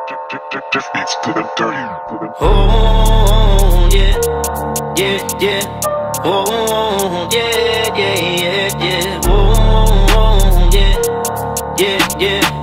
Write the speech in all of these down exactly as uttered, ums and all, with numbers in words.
Just beats to them dirty. Oh yeah, yeah, yeah. Oh yeah, yeah, yeah, yeah. Oh yeah, yeah, yeah.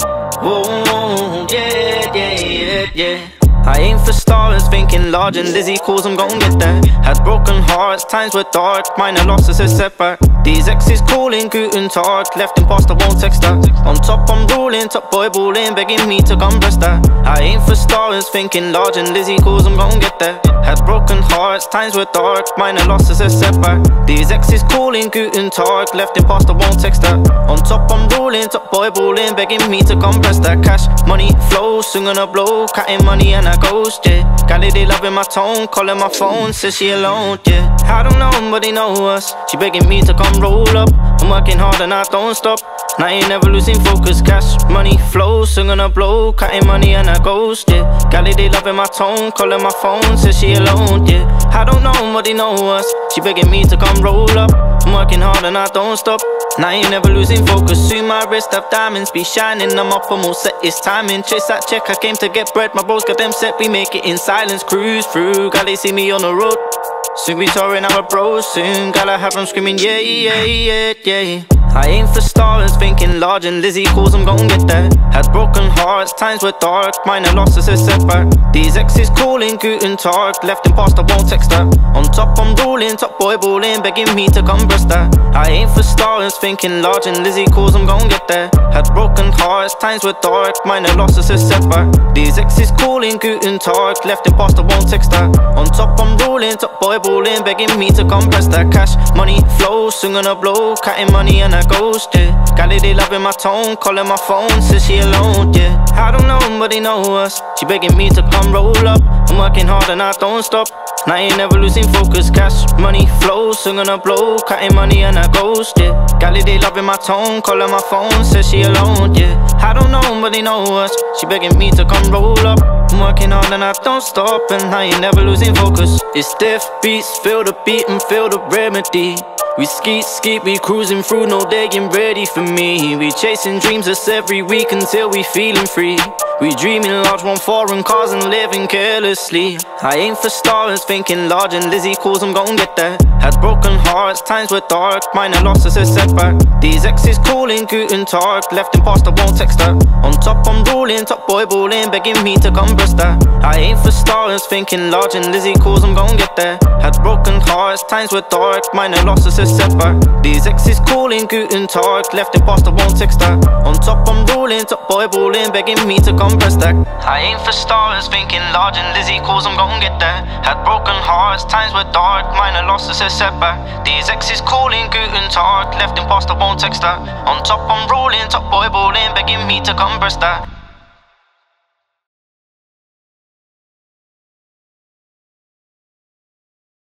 Oh yeah, yeah, yeah, yeah. I aim for stars, thinking large, and Lizzie calls, I'm gon' get there. Had broken hearts, times were dark, minor losses, a setback. These exes calling, Guten Tag, left in past, I won't text that. On top I'm ruling, top boy balling, begging me to come press that. I aim for stars, thinking large, and Lizzie calls, I'm gon' get there. Had broken hearts, times were dark, minor losses, a setback. These exes calling, Guten Tag, left in past, I won't text that. On top I'm ruling, top boy balling, begging me to come press that. Cash, money, flow, swing on a blow, cutting money and I ghost, yeah. Gally, they loving my tone, calling my phone, says she alone, yeah. I don't know, but they know us. She begging me to come roll up. I'm working hard and I don't stop. Now I ain't never losing focus. Cash, money, flow, swinging a blow, cutting money and I ghost, yeah. Gally, they loving my tone, calling my phone, says she alone, yeah. I don't know, but they know us. She begging me to come roll up. I'm working hard and I don't stop. Now I ain't never losing focus. Soon my wrist have diamonds be shining. I'm up for more set, it's timing. Chase that check, I came to get bread. My bros got them set, we make it in silence. Cruise through, gally see me on the road. Soon we touring our bros, soon gotta have them screaming yeah, yeah, yeah, yeah. I aim for stars, thinking large, and Lizzie calls, I'm gon' get there. Had broken hearts, times were dark, minor losses, a setback. These exes calling, Guten Tag, left in past, I won't text that. On top I'm ruling, top boy balling, begging me to come press that. I aim for stars, thinking large, and Lizzie calls, I'm gon' get there. Had broken hearts, times were dark, minor losses, a setback. These exes calling, Guten Tag, left in past, I won't text that. On top I'm ruling, top boy balling, begging me to come press that. Cash, money, flow, swing on a blow, cutting money and I ghost, yeah. Gally, they loving my tone, calling my phone, says she alone, yeah. I don't know, but they know us. She begging me to come roll up. I'm working hard and I don't stop. Now I ain't never losing focus. Cash, money, flow, swing on a blow, cutting money and I ghost, yeah. Gally, they loving my tone, calling my phone, says she alone, yeah. I don't know, but they know us. She begging me to come roll up. I'm working hard and I don't stop, and I ain't never losing focus. It's death beats, feel the beat and feel the remedy. We skeet, skeet, we cruising through, no they ain't ready for me. We chasing dreams us every week until we feeling free. We dreaming large, want foreign cars and living carelessly. I aim for stars, thinking large, and Lizzie calls, I'm gon' get there. Had broken hearts, times were dark, minor losses, a setback. These exes calling, Guten Tag, left in past, I won't text that. On top I'm ruling, top boy balling, begging me to come press that. I aim for stars, thinking large, and Lizzie calls, I'm gon' get there. Had broken hearts, times were dark, minor losses, a setback. These exes calling, Guten Tag, left in past, I won't text that. On top I'm ruling, top boy balling, begging me to come press that. I aim for stars, thinking large, and Lizzie calls, I'm gon' get there. Had broken hearts, times were dark, minor losses, a setback. These exes calling, Guten Tag, left in past, I won't text that. On top I'm ruling, top boy balling, begging me to come press that.